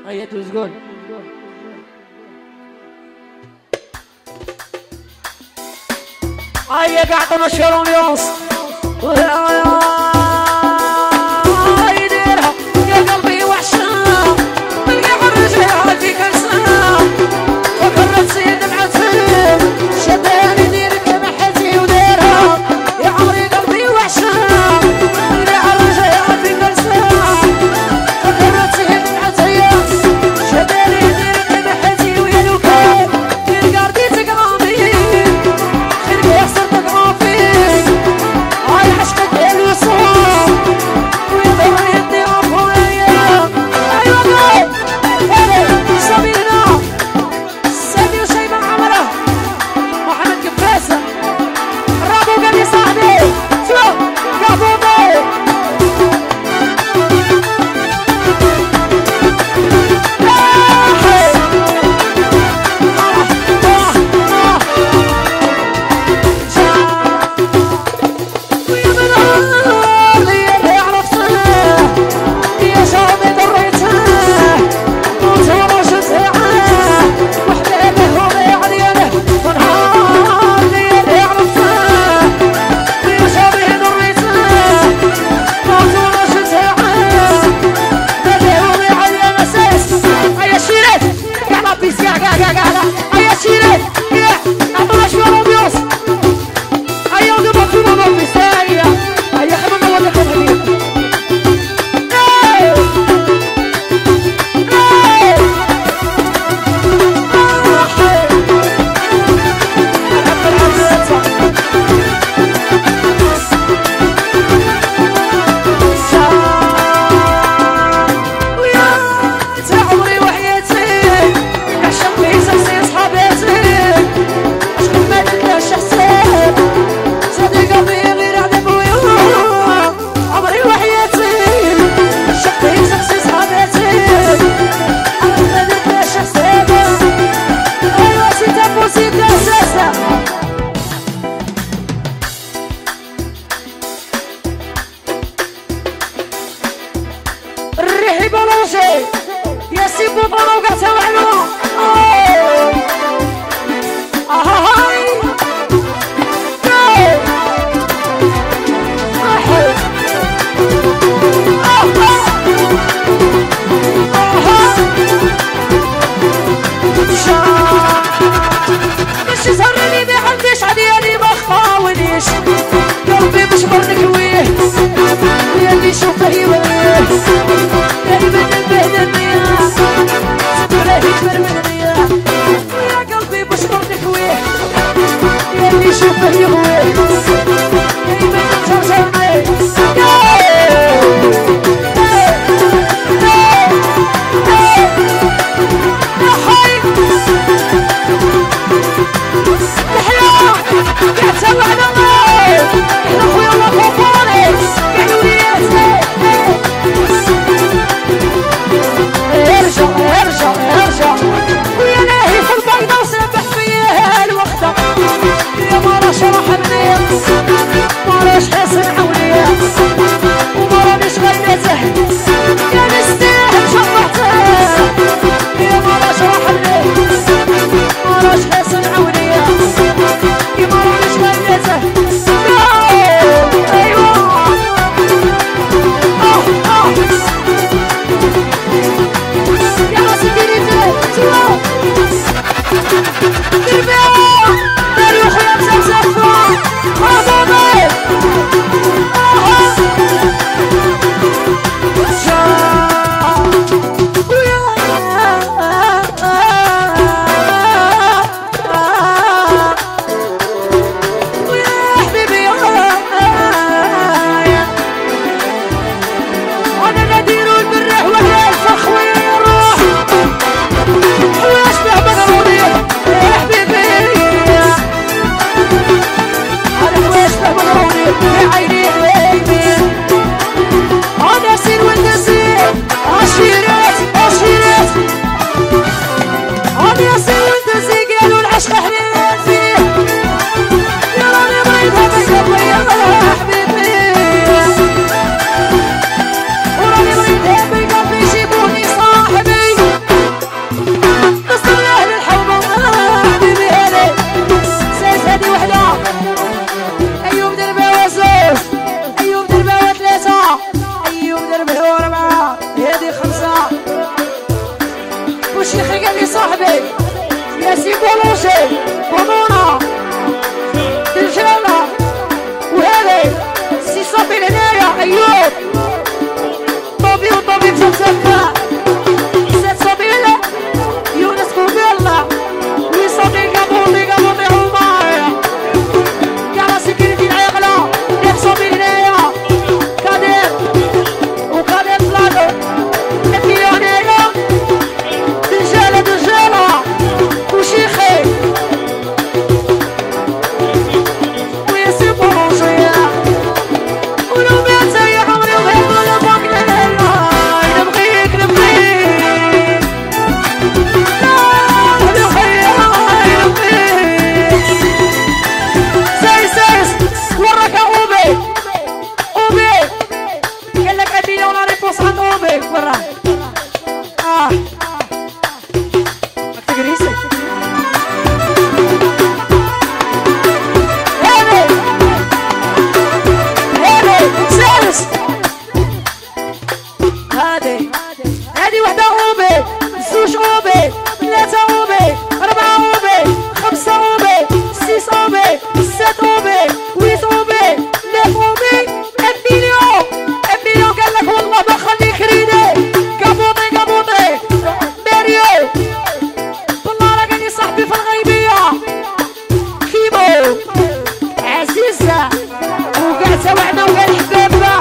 هيا دوز قول. هيا قاعدة نشرهم يوص يديرها يا قلبي وحشة تلقى الرجال في كرسة وكرت سيد دمعتي شداني ديرك محتي وديرها يا عمري قلبي وحشة تلقى الرجال في كرسة وكرت سيد دمعتي شداني ديرك محتي ويدوكي تلقى رديتك غامي خلقي يحصل تقرافي هاي عشقك الوصول ويضر يدي عفوية أيوة قول سمينا سامي وشيبة عمره محمد قفاسة رابو قال لي صاحبي شو قابوبي يا سيبو طلعوا قاسوا علوم مش يسهرني بيه عنديش عدياني ما خفاونيش قلبي مش برنكويه يلي شوفه يويه دايما البهدنية ولا يكبر منية يا قلبي مش برنكويه يلي شوفه يويه دايما الجرجرني قاعد سوى على الله احنا خويا الله فوقوني قاعد ولياتي ماشي بونونا رجالة وهذي سي صافي هنايا ايوب طوبي وطوبي مشات سكا سات صابيلة يونس كوبيلا وي صافي قابوطي قابوطي عمايا يا سكرتي العيقلة يا صافي هنايا كادر وكادر طلعتو نبيلو هنايا رجالة وشيخي وياسين بولونجيا ولو بيت زي عمري وبيت ولا باقي نبغيك نبغيك سايس وراك اوبي قالك ابي لو لا ريبونس عند اوبي وراه راك تقريسي هادي وحدة اوبي زوج اوبي ثلاثة اوبي أربعة اوبي خمسة اوبي سيس اوبي سات اوبي ويت اوبي نيف اوبي امبيليون قالك والله ما خليك ريدي قابوطي ماريو بالله راه قالي صاحبي في الغيبية كيمو عزيزة وقاع توعنا وقال حبابنا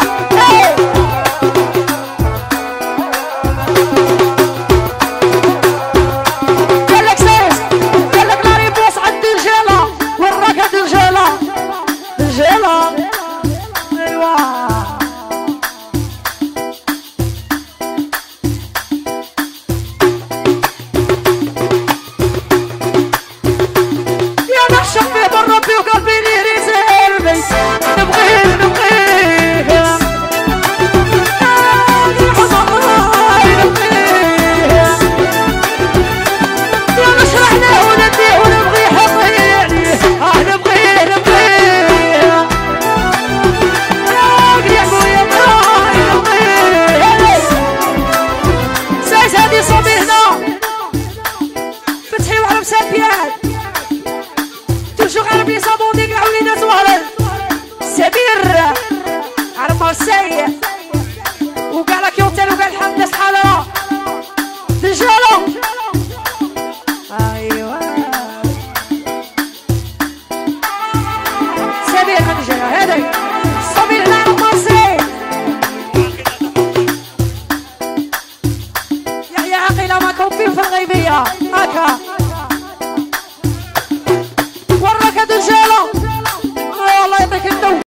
سيء وقال لك يوتيل وقال الحمد لله حالة رجالة ايوه سمير خديجة هذا سمير هنا المصري يحيى عقيلة ما كوفين في الغيبية هكا وراك رجالة الله يعطيك الدو